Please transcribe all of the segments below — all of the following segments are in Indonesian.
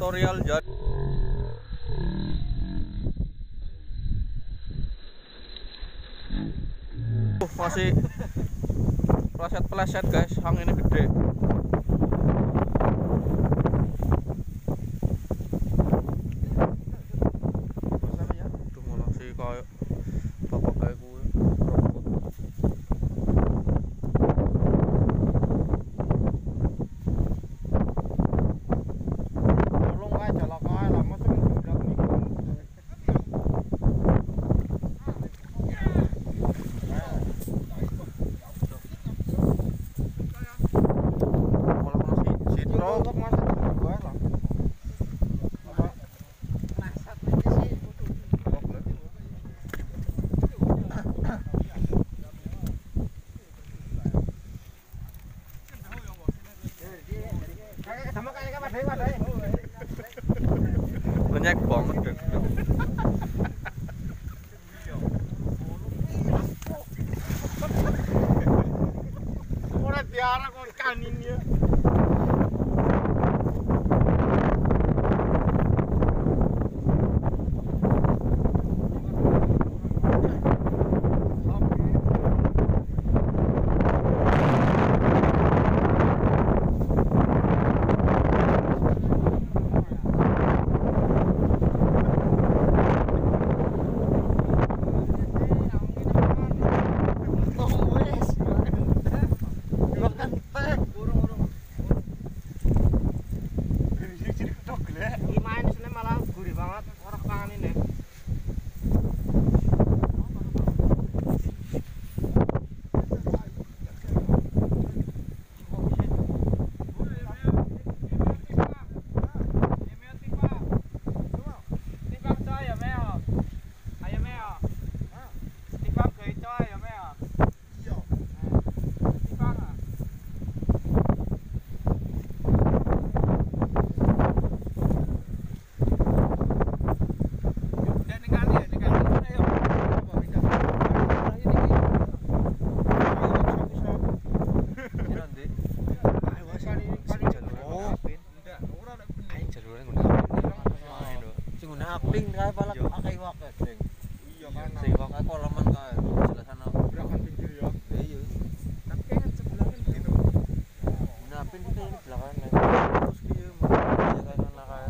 tutorial jadi masih pleset guys, anginnya gede. Tuh malah sih kayak bapak kayak gue banyak banget deh. Ora diarah kon kaninnya. Aping kae pala akeh wae sing. Iya kan. Sing wae koleman kae. Jelasan Gerakan pinggir ya. Iya. Tapi kan sebelah kan gitu. Napin kita ini belakang terus kieu mah kayak kayak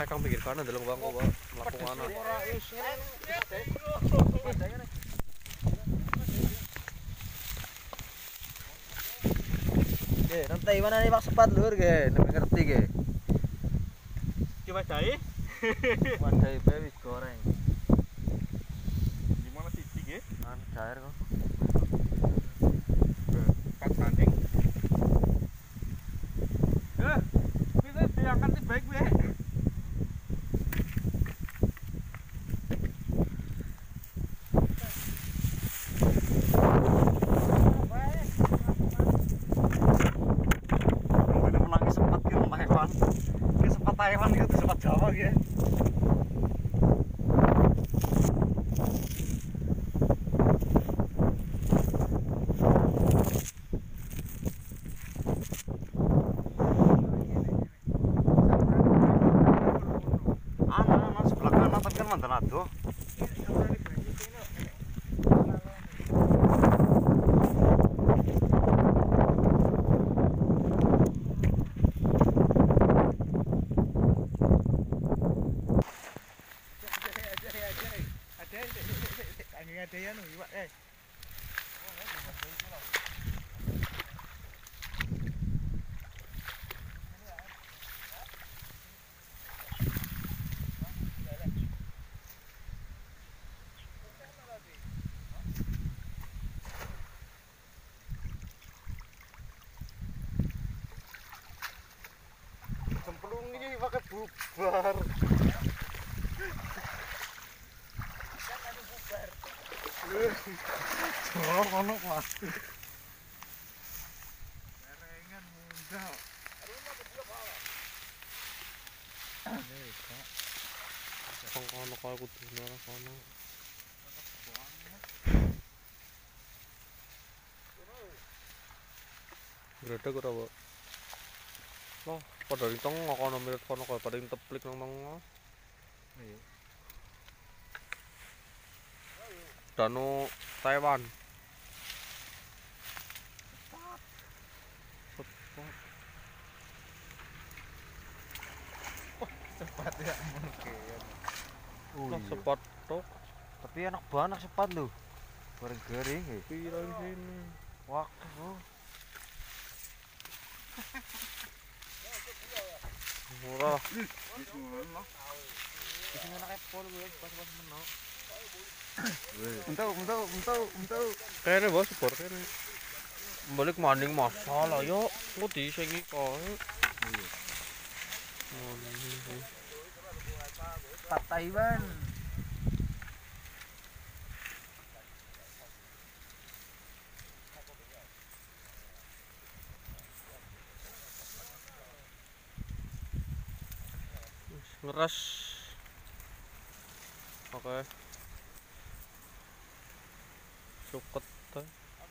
akeh kang pinggir kanan delok Bang kok mlaku kanan. Ora wis ngene. Nang Taiwan nih Pak sepat lur ge, nek ngerti ge. Coba dai. Wadai bae wis goreng. Gimana sih iki? An cair kok. Pas sanding. Bisa diangkat di baik be. Taiwan itu sempat Jawa ya. Sebelah kanan tapi kan mantan aduh. Ada ya nu iwak Cemplung ini pakai bubar. Oh, kono Mas. Barengan munggah. Kang kono kaya kudu nang kono. Gredeg ora, Pak. Loh, padha ning teng kono mirip kono kaya paling teplik nang tengah. Iya. Danau Taiwan. Cepat ya mungkin. Lah sepat tok. Tapi enak banget sepat lho. Goreng-goreng ya. Pira di sini. Wah, Murah. Isinya enak pol gue pas-pas menok. Entau. Kene bos sepur kene. Balik maning masalah yo. Kok disengi kae. Iya. Maning. Pat Taiwan. Ngeras. Oke. Suket teh.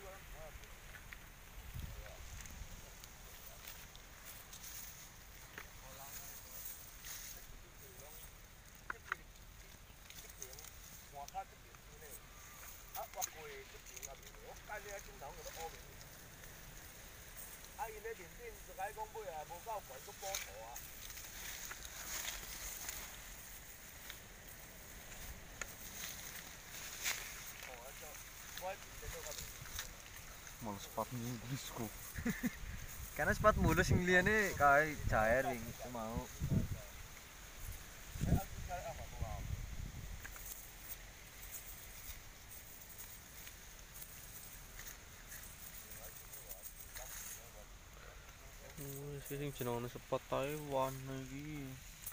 Mau sepat mulus Karena sepat mulus sing liyane kae cair ing mau. Sing jenenge sepat Taiwan iki.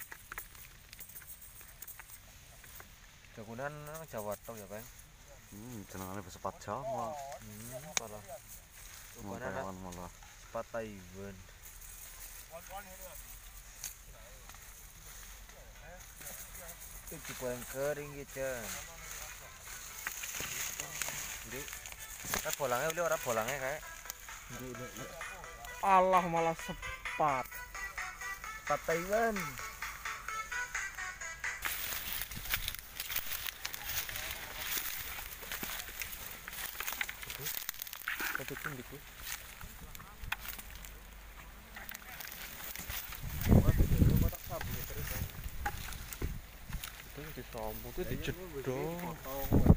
Jagoan Jawa tok ya, Bang. jenengane sepat Jawa. Malah. Taiwan malah. Sepat Taiwan. Iki paling kering gitu. Jadi, kan bolangnya beli orang bolangnya kayak. Allah malah sepat. Sepat Taiwan. Ketukin diku. Wah, itu kotak sabu terus. Rambutnya dijedot. Potong.